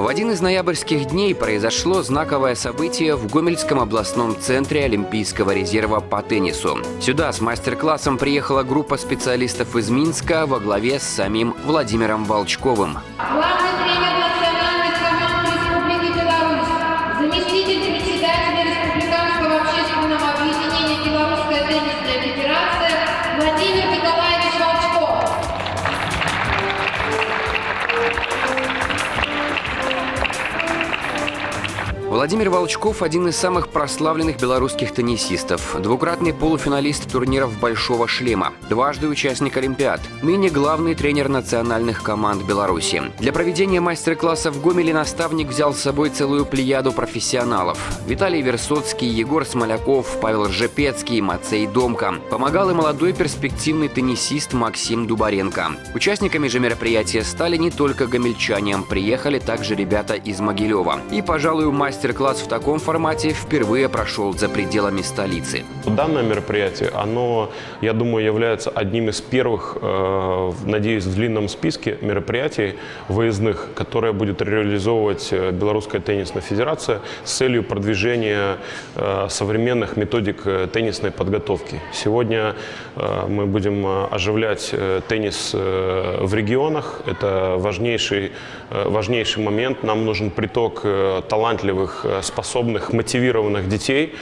В один из ноябрьских дней произошло знаковое событие в Гомельском областном центре Олимпийского резерва по теннису. Сюда с мастер-классом приехала группа специалистов из Минска во главе с самим Владимиром Волчковым. Главный тренер национальной команды Республики Беларусь, заместитель председателя Республиканского общественного объединения «Белорусская теннисная федерация» Владимир Николаевич Волчков. Владимир Волчков – один из самых прославленных белорусских теннисистов, двукратный полуфиналист турниров «Большого шлема», дважды участник Олимпиад, ныне главный тренер национальных команд Беларуси. Для проведения мастер-класса в Гомеле наставник взял с собой целую плеяду профессионалов – Виталий Версоцкий, Егор Смоляков, Павел Ржепецкий, Мацей Домка. Помогал и молодой перспективный теннисист Максим Дубаренко. Участниками же мероприятия стали не только гомельчане, приехали также ребята из Могилева. И, пожалуй, мастер-класс в таком формате впервые прошел за пределами столицы. Данное мероприятие, оно, я думаю, является одним из первых, надеюсь, в длинном списке мероприятий выездных, которые будет реализовывать Белорусская теннисная федерация с целью продвижения современных методик теннисной подготовки. Сегодня мы будем оживлять теннис в регионах. Это важнейший момент. Нам нужен приток талантливых, способных, мотивированных детей.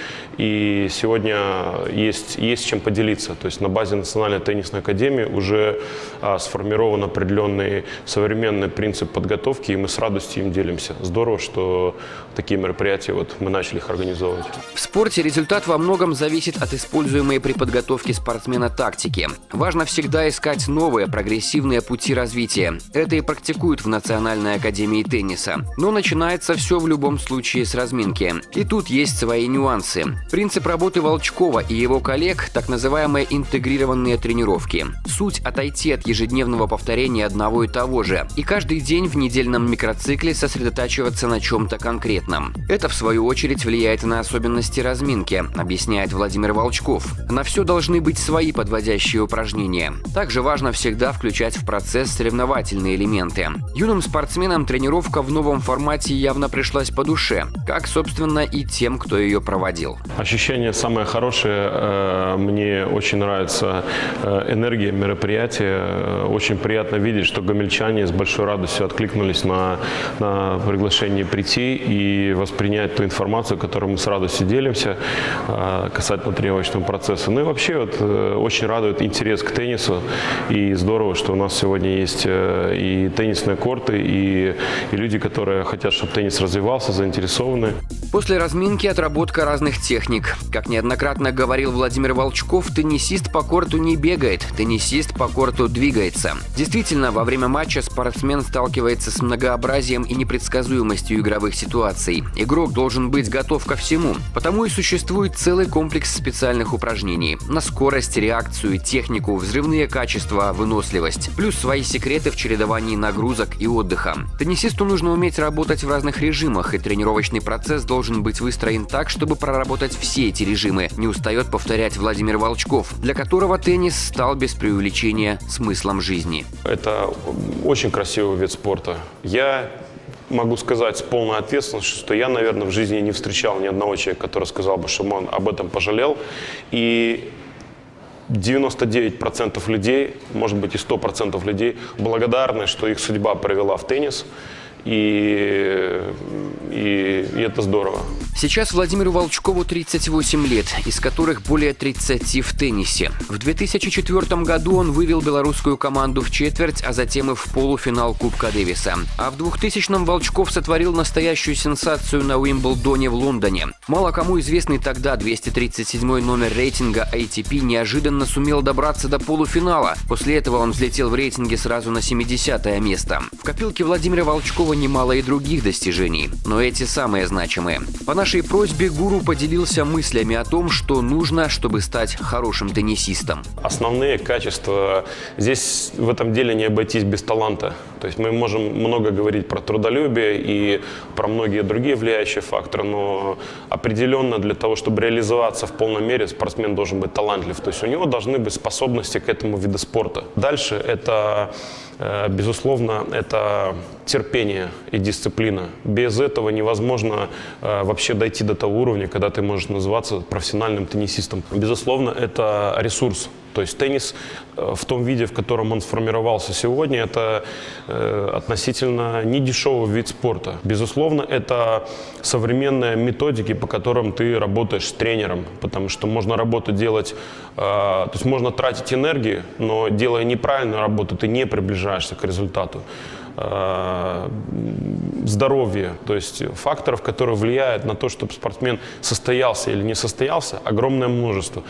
И сегодня есть чем поделиться. То есть на базе Национальной теннисной академии уже сформирован определенный современный принцип подготовки, и мы с радостью им делимся. Здорово, что такие мероприятия мы начали их организовывать. В спорте результат во многом зависит от используемой при подготовке спортсмена тактики. Важно всегда искать новые, прогрессивные пути развития. Это и практикуют в Национальной академии тенниса. Но начинается все в любом случае с разминки. И тут есть свои нюансы. Принцип работы Волчкова и его коллег – так называемые интегрированные тренировки. Суть – отойти от ежедневного повторения одного и того же. И каждый день в недельном микроцикле сосредотачиваться на чем-то конкретном. Это, в свою очередь, влияет на особенности разминки, объясняет Владимир Волчков. На все должны быть свои подводящие упражнения. Также важно всегда включать в процесс соревновательные элементы. Юным спортсменам тренировка в новом формате явно пришлась по душе, как, собственно, и тем, кто ее проводил. Ощущение самое хорошее. Мне очень нравится энергия мероприятия. Очень приятно видеть, что гомельчане с большой радостью откликнулись на приглашение прийти и воспринять ту информацию, которой мы с радостью делимся касательно тренировочного процесса. Ну и вообще очень радует интерес к теннису. И здорово, что у нас сегодня есть и теннисные корты, и люди, которые хотят, чтобы теннис развивался, заинтересованы. После разминки отработка разных техник. Как неоднократно говорил Владимир Волчков, теннисист по корту не бегает, теннисист по корту двигается. Действительно, во время матча спортсмен сталкивается с многообразием и непредсказуемостью игровых ситуаций. Игрок должен быть готов ко всему. Потому и существует целый комплекс специальных упражнений. На скорость, реакцию, технику, взрывные качества, выносливость. Плюс свои секреты в чередовании нагрузок и отдыха. Теннисисту нужно уметь работать в разных режимах, и тренировочный процесс должен быть выстроен так, чтобы проработать все эти режимы, не устает повторять Владимир Волчков, для которого теннис стал без преувеличения смыслом жизни. Это очень красивый вид спорта. Я могу сказать с полной ответственностью, что я, наверное, в жизни не встречал ни одного человека, который сказал бы, что он об этом пожалел. И 99% людей, может быть и 100% людей благодарны, что их судьба привела в теннис. И это здорово. Сейчас Владимиру Волчкову 38 лет, из которых более 30 в теннисе. В 2004 году он вывел белорусскую команду в четверть, а затем и в полуфинал Кубка Дэвиса. А в 2000-м Волчков сотворил настоящую сенсацию на Уимблдоне в Лондоне. Мало кому известный тогда 237-й номер рейтинга ATP неожиданно сумел добраться до полуфинала. После этого он взлетел в рейтинге сразу на 70-е место. В копилке Владимира Волчкова немало и других достижений, но эти самые значимые. По нашей просьбе гуру поделился мыслями о том, что нужно, чтобы стать хорошим теннисистом. Основные качества. Здесь в этом деле не обойтись без таланта. То есть мы можем много говорить про трудолюбие и про многие другие влияющие факторы, но определенно для того, чтобы реализоваться в полной мере, спортсмен должен быть талантлив. То есть у него должны быть способности к этому виду спорта. Дальше это, безусловно, это терпение и дисциплина. Без этого невозможно вообще дойти до того уровня, когда ты можешь называться профессиональным теннисистом. Безусловно, это ресурс. То есть теннис в том виде, в котором он сформировался сегодня, это относительно недешевый вид спорта. Безусловно, это современные методики, по которым ты работаешь с тренером, потому что можно работу делать, то есть можно тратить энергию, но делая неправильную работу, ты не приближаешься к результату. Здоровье, то есть факторов, которые влияют на то, чтобы спортсмен состоялся или не состоялся, огромное множество.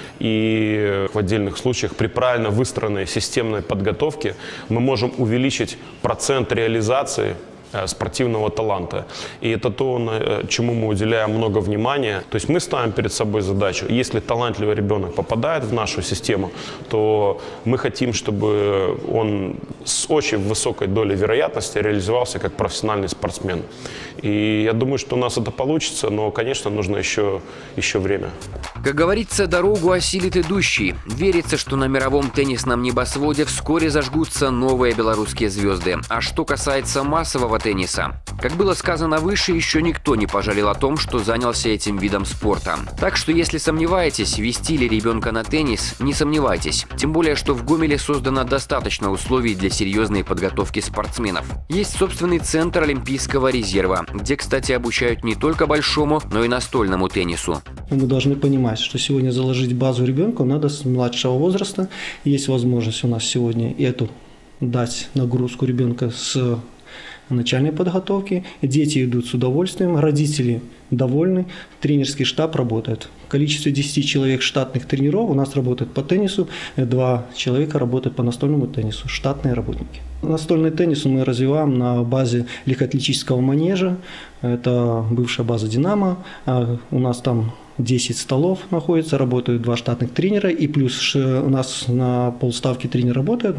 И в отдельных случаях при правильно выстроенной системной подготовке мы можем увеличить процент реализации спортивного таланта. И это то, чему мы уделяем много внимания. То есть мы ставим перед собой задачу, если талантливый ребенок попадает в нашу систему, то мы хотим, чтобы он с очень высокой долей вероятности реализовался как профессиональный спортсмен. И я думаю, что у нас это получится, но, конечно, нужно еще время. Как говорится, дорогу осилит идущий. Верится, что на мировом теннисном небосводе вскоре зажгутся новые белорусские звезды. А что касается массового тенниса, как было сказано выше, еще никто не пожалел о том, что занялся этим видом спорта. Так что если сомневаетесь, вести ли ребенка на теннис, не сомневайтесь. Тем более, что в Гомеле создано достаточно условий для серьезной подготовки спортсменов. Есть собственный центр Олимпийского резерва, где, кстати, обучают не только большому, но и настольному теннису. Мы должны понимать, что сегодня заложить базу ребенку надо с младшего возраста. Есть возможность у нас сегодня эту дать нагрузку ребенка с начальной подготовки. Дети идут с удовольствием, родители довольны, тренерский штаб работает. В количестве 10 человек штатных тренеров у нас работает по теннису, 2 человека работают по настольному теннису, штатные работники. Настольный теннис мы развиваем на базе легкоатлетического манежа, это бывшая база «Динамо», у нас там 10 столов находится, работают 2 штатных тренера, и плюс у нас на полставки тренер работает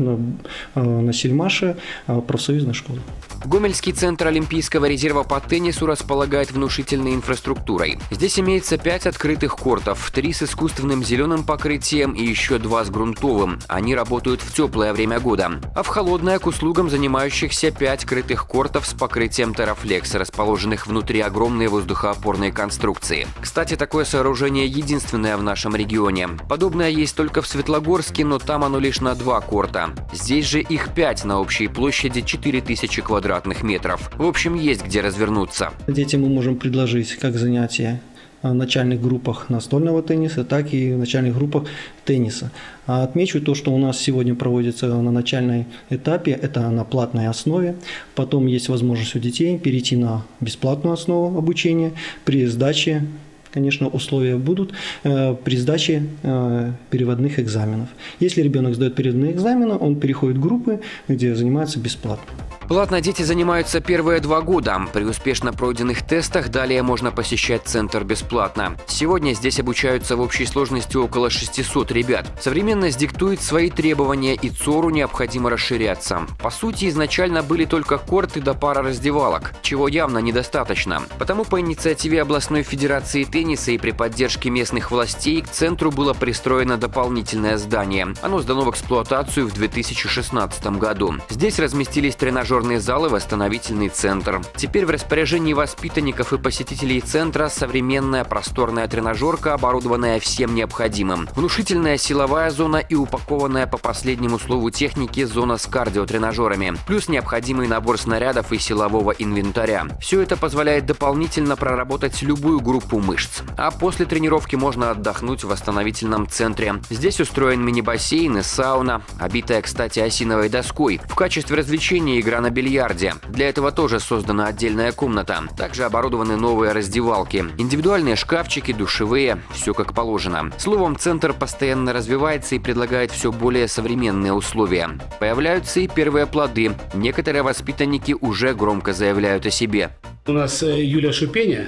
на Сельмаше профсоюзной школы. Гомельский центр Олимпийского резерва по теннису располагает внушительной инфраструктурой. Здесь имеется 5 открытых кортов, 3 с искусственным зеленым покрытием и еще 2 с грунтовым. Они работают в теплое время года. А в холодное к услугам занимающихся 5 крытых кортов с покрытием Terraflex, расположенных внутри огромной воздухоопорной конструкции. Кстати, такое сооружение единственное в нашем регионе. Подобное есть только в Светлогорске, но там оно лишь на 2 корта. Здесь же их 5 на общей площади 4000 квадратных метров. В общем, есть где развернуться. Детям мы можем предложить как занятия в начальных группах настольного тенниса, так и в начальных группах тенниса. Отмечу то, что у нас сегодня проводится на начальном этапе, это на платной основе. Потом есть возможность у детей перейти на бесплатную основу обучения при сдаче. Конечно, условия будут при сдаче переводных экзаменов. Если ребенок сдает переводные экзамены, он переходит в группы, где занимается бесплатно. Платно дети занимаются первые 2 года. При успешно пройденных тестах далее можно посещать центр бесплатно. Сегодня здесь обучаются в общей сложности около 600 ребят. Современность диктует свои требования, и ЦОРу необходимо расширяться. По сути, изначально были только корты до пара раздевалок, чего явно недостаточно. Потому по инициативе областной федерации тенниса и при поддержке местных властей к центру было пристроено дополнительное здание. Оно сдано в эксплуатацию в 2016 году. Здесь разместились тренажерные залы, восстановительный центр. Теперь в распоряжении воспитанников и посетителей центра современная просторная тренажерка, оборудованная всем необходимым. Внушительная силовая зона и упакованная по последнему слову техники зона с кардиотренажерами. Плюс необходимый набор снарядов и силового инвентаря. Все это позволяет дополнительно проработать любую группу мышц. А после тренировки можно отдохнуть в восстановительном центре. Здесь устроен мини-бассейн и сауна, обитая, кстати, осиновой доской. В качестве развлечения игра на бильярде. Для этого тоже создана отдельная комната. Также оборудованы новые раздевалки, индивидуальные шкафчики, душевые, все как положено. Словом, центр постоянно развивается и предлагает все более современные условия. Появляются и первые плоды. Некоторые воспитанники уже громко заявляют о себе. У нас Юлия Шупеня,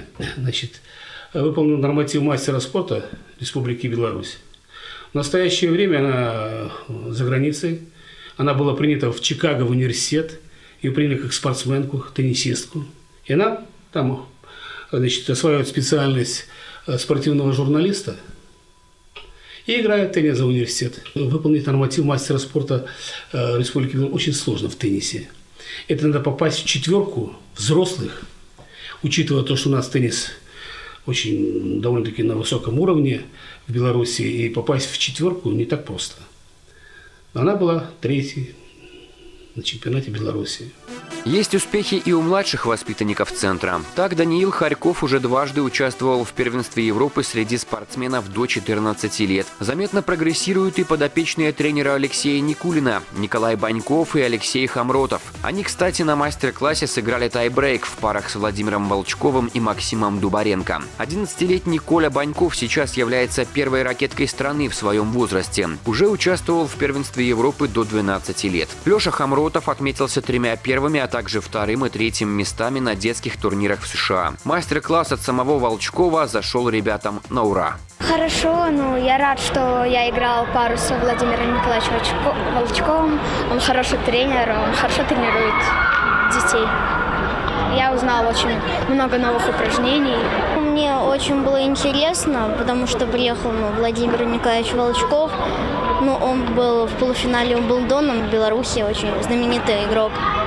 выполнила норматив мастера спорта Республики Беларусь. В настоящее время она за границей. Она была принята в Чикаго в университет. Ее приняли как спортсменку, теннисистку. И она там, значит, осваивает специальность спортивного журналиста и играет в теннис за университет. Выполнить норматив мастера спорта Республики Беларусь очень сложно в теннисе. Это надо попасть в четверку взрослых, учитывая то, что у нас теннис очень довольно-таки на высоком уровне в Беларуси, и попасть в четверку не так просто. Она была третьей на чемпионате Беларуси. Есть успехи и у младших воспитанников центра. Так, Даниил Харьков уже дважды участвовал в первенстве Европы среди спортсменов до 14 лет. Заметно прогрессируют и подопечные тренера Алексея Никулина, Николай Баньков и Алексей Хамротов. Они, кстати, на мастер-классе сыграли тай-брейк в парах с Владимиром Волчковым и Максимом Дубаренко. 11-летний Коля Баньков сейчас является первой ракеткой страны в своем возрасте. Уже участвовал в первенстве Европы до 12 лет. Леша Хамротов отметился 3 первыми, а также 2-м и 3-м местами на детских турнирах в США. Мастер-класс от самого Волчкова зашел ребятам на ура. Хорошо, я рад, что я играл пару с Владимиром Николаевичем Волчковым. Он хороший тренер, он хорошо тренирует детей. Я узнал очень много новых упражнений. Мне очень было интересно, потому что приехал Владимир Николаевич Волчков. Он был в полуфинале Уимблдона в Беларуси, очень знаменитый игрок.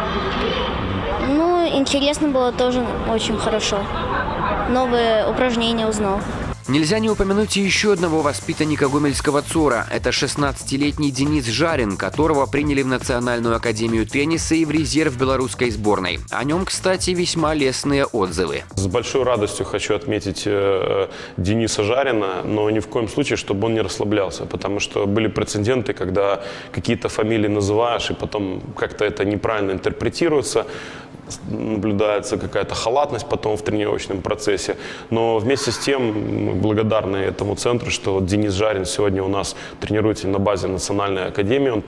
Интересно было тоже очень хорошо. Новые упражнения узнал. Нельзя не упомянуть и еще одного воспитанника гомельского ЦОРа. Это 16-летний Денис Жарин, которого приняли в Национальную академию тенниса и в резерв белорусской сборной. О нем, кстати, весьма лестные отзывы. С большой радостью хочу отметить Дениса Жарина, но ни в коем случае, чтобы он не расслаблялся, потому что были прецеденты, когда какие-то фамилии называешь, и потом как-то это неправильно интерпретируется, наблюдается какая-то халатность потом в тренировочном процессе. Но вместе с тем мы благодарны этому центру, что Денис Жарин сегодня у нас тренируется на базе Национальной академии. Он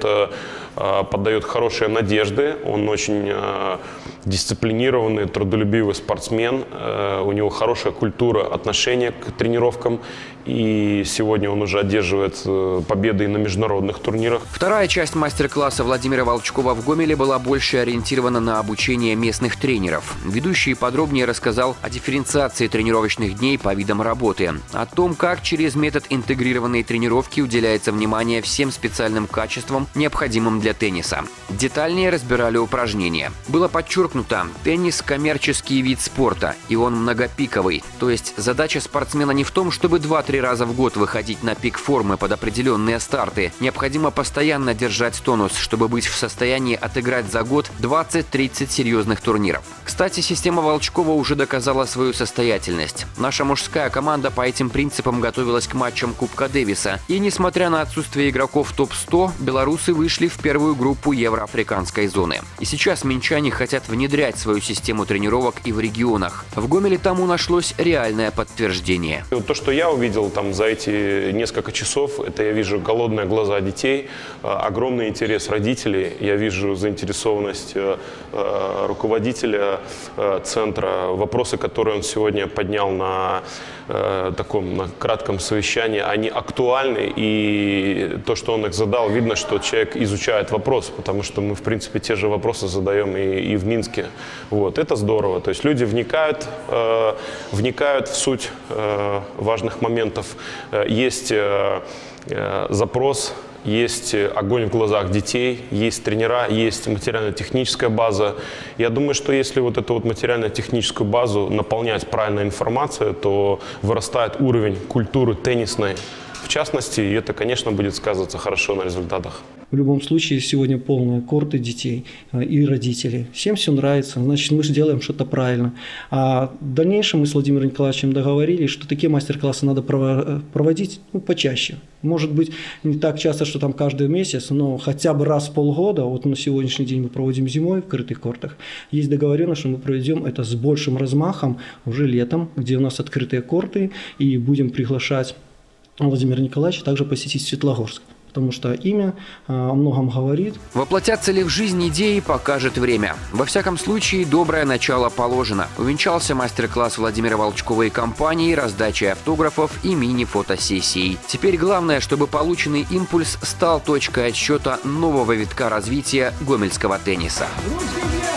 подает хорошие надежды, он очень дисциплинированный, трудолюбивый спортсмен, у него хорошая культура отношения к тренировкам, и сегодня он уже одерживает победы и на международных турнирах. Вторая часть мастер-класса Владимира Волчкова в Гомеле была больше ориентирована на обучение местных тренеров. Ведущий подробнее рассказал о дифференциации тренировочных дней по видам работы, о том, как через метод интегрированной тренировки уделяется внимание всем специальным качествам, необходимым для тенниса. Детальнее разбирали упражнения. Было подчеркнуто, теннис – коммерческий вид спорта, и он многопиковый. То есть задача спортсмена не в том, чтобы 2-3 раза в год выходить на пик формы под определенные старты. Необходимо постоянно держать тонус, чтобы быть в состоянии отыграть за год 20-30 серьезных турниров. Кстати, система Волчкова уже доказала свою состоятельность. Наша мужская команда по этим принципам готовилась к матчам Кубка Дэвиса. И несмотря на отсутствие игроков топ-100, белорусы вышли в первую группу евроафриканской зоны. И сейчас минчане хотят внедрять свою систему тренировок и в регионах. В Гомеле тому нашлось реальное подтверждение. То, что я увидел там за эти несколько часов, это я вижу голодные глаза детей, огромный интерес родителей, я вижу заинтересованность руководителя центра. Вопросы, которые он сегодня поднял на таком кратком совещании, они актуальны, и то, что он их задал, видно, что человек изучает вопрос, потому что мы, в принципе, те же вопросы задаем и в Минске. Вот. Это здорово. То есть люди вникают в суть важных моментов. Есть запрос, есть огонь в глазах детей, есть тренера, есть материально-техническая база. Я думаю, что если вот эту вот материально-техническую базу наполнять правильной информацией, то вырастает уровень культуры теннисной в частности, и это, конечно, будет сказываться хорошо на результатах. В любом случае, сегодня полные корты детей и родителей. Всем все нравится, значит, мы же делаем что-то правильно. А в дальнейшем мы с Владимиром Николаевичем договорились, что такие мастер-классы надо проводить почаще. Может быть, не так часто, что там каждый месяц, но хотя бы раз в полгода. Вот на сегодняшний день мы проводим зимой в крытых кортах. Есть договоренность, что мы проведем это с большим размахом уже летом, где у нас открытые корты, и будем приглашать Владимира Николаевича также посетить Светлогорск. потому что имя о многом говорит. Воплотятся ли в жизнь идеи, покажет время. Во всяком случае, доброе начало положено. Увенчался мастер-класс Владимира Волчкова и компании раздачей автографов и мини-фотосессией. Теперь главное, чтобы полученный импульс стал точкой отсчета нового витка развития гомельского тенниса. Ручки вверх!